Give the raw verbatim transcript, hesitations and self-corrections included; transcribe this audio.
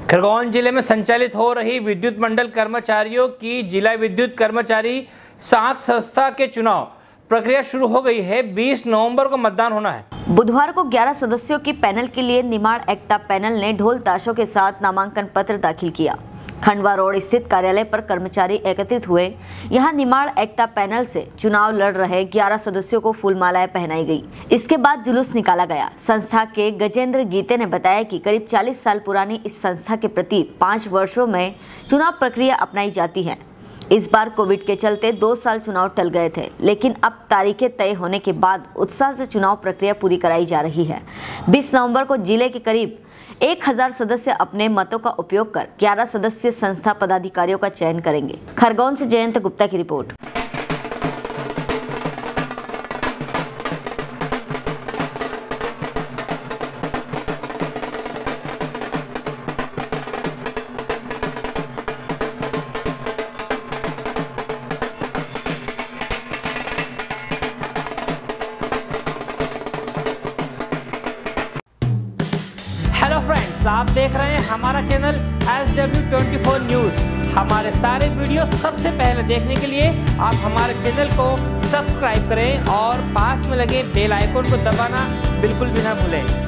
खरगोन जिले में संचालित हो रही विद्युत मंडल कर्मचारियों की जिला विद्युत कर्मचारी साख संस्था के चुनाव प्रक्रिया शुरू हो गई है। बीस नवंबर को मतदान होना है। बुधवार को ग्यारह सदस्यों की पैनल के लिए निमाड़ एकता पैनल ने ढोल ताशों के साथ नामांकन पत्र दाखिल किया। खंडवा रोड स्थित कार्यालय पर कर्मचारी एकत्रित हुए। यहां निमाड़ एकता पैनल से चुनाव लड़ रहे ग्यारह सदस्यों को फूलमालाएं पहनाई गई। इसके बाद जुलूस निकाला गया। संस्था के गजेंद्र गीते ने बताया कि करीब चालीस साल पुरानी इस संस्था के प्रति पाँच वर्षों में चुनाव प्रक्रिया अपनाई जाती है। इस बार कोविड के चलते दो साल चुनाव टल गए थे, लेकिन अब तारीखें तय होने के बाद उत्साह से चुनाव प्रक्रिया पूरी कराई जा रही है। बीस नवंबर को जिले के करीब एक हजार सदस्य अपने मतों का उपयोग कर ग्यारह सदस्यीय संस्था पदाधिकारियों का चयन करेंगे। खरगोन से जयंत गुप्ता की रिपोर्ट। हेलो फ्रेंड्स, आप देख रहे हैं हमारा channel S W twenty four news. हमारे सारे वीडियो सबसे पहले देखने के लिए आप हमारे चैनल को सब्सक्राइब करें और पास में लगे बेल आइकन को दबाना बिल्कुल भी ना भूलें।